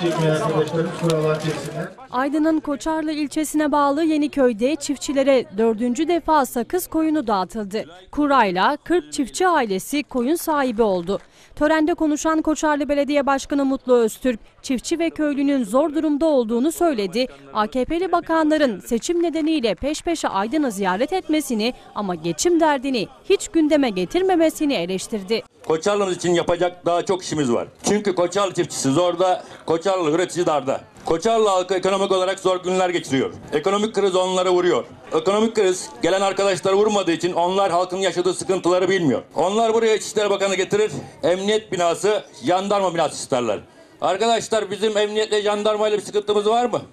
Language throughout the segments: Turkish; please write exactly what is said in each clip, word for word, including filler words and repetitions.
çekmeyen arkadaşlarım kurallar çeksinler. Aydın'ın Koçarlı ilçesine bağlı Yeniköy'de çiftçilere dördüncü defa sakız koyunu dağıtıldı. Kurayla kırk çiftçi ailesi koyun sahibi oldu. Törende konuşan Koçarlı Belediye Başkanı Mutlu Öztürk, çiftçi ve köylünün zor durumda olduğunu söyledi. A K P'li bakanların seçim nedeniyle peş peşe Aydın'ı ziyaret etmesini ama geçim derdini hiç gündeme getirmemesini eleştirdi. Koçarlı'mız için yapacak daha çok işimiz var. Çünkü Koçarlı çiftçisi zorda, Koçarlı üretici darda. Koçarlı halkı ekonomik olarak zor günler geçiriyor. Ekonomik kriz onlara vuruyor. Ekonomik kriz gelen arkadaşları vurmadığı için onlar halkın yaşadığı sıkıntıları bilmiyor. Onlar buraya İçişleri Bakanı getirir, emniyet binası, jandarma binası isterler. Arkadaşlar bizim emniyetle, jandarmayla bir sıkıntımız var mı?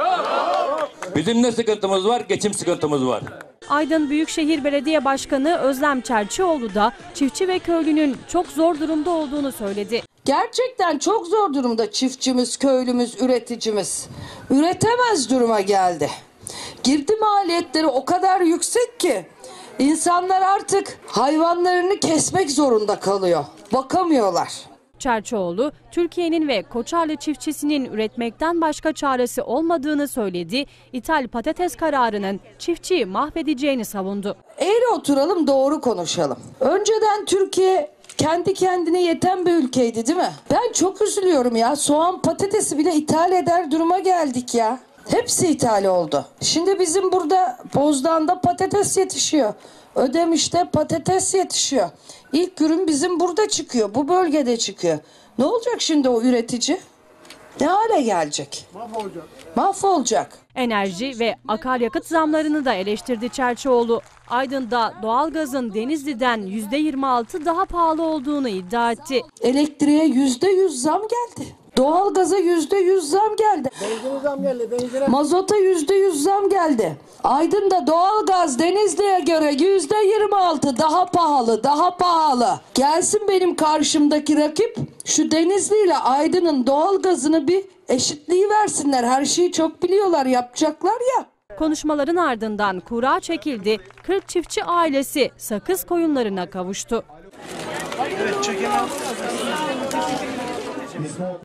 Yok. Bizim ne sıkıntımız var? Geçim sıkıntımız var. Aydın Büyükşehir Belediye Başkanı Özlem Çerçioğlu da çiftçi ve köylünün çok zor durumda olduğunu söyledi. Gerçekten çok zor durumda çiftçimiz, köylümüz, üreticimiz. Üretemez duruma geldi. Girdi maliyetleri o kadar yüksek ki insanlar artık hayvanlarını kesmek zorunda kalıyor. Bakamıyorlar. Çerçioğlu, Türkiye'nin ve Koçarlı çiftçisinin üretmekten başka çaresi olmadığını söyledi. İthal patates kararının çiftçiyi mahvedeceğini savundu. Eğri oturalım, doğru konuşalım. Önceden Türkiye kendi kendine yeten bir ülkeydi, değil mi? Ben çok üzülüyorum ya. Soğan, patatesi bile ithal eder duruma geldik ya. Hepsi ithal oldu. Şimdi bizim burada Bozdoğan'da patates yetişiyor. Ödemiş'te patates yetişiyor. İlk ürün bizim burada çıkıyor. Bu bölgede çıkıyor. Ne olacak şimdi o üretici? Ne hale gelecek? Mahvolacak. Mahvolacak. Enerji ve akaryakıt zamlarını da eleştirdi Çerçioğlu. Aydın'da doğalgazın Denizli'den yüzde yirmi altı daha pahalı olduğunu iddia etti. Elektriğe yüzde yüz zam geldi. Doğalgaza yüzde yüz zam geldi. Benzine zam geldi. Benzine. Mazota yüzde yüz zam geldi. Aydın'da doğalgaz Denizli'ye göre yüzde yirmi altı daha pahalı, daha pahalı. Gelsin benim karşımdaki rakip şu Denizli ile Aydın'ın doğalgazını bir eşitliği versinler. Her şeyi çok biliyorlar, yapacaklar ya. Konuşmaların ardından kura çekildi. kırk çiftçi ailesi sakız koyunlarına kavuştu. Evet, çekelim.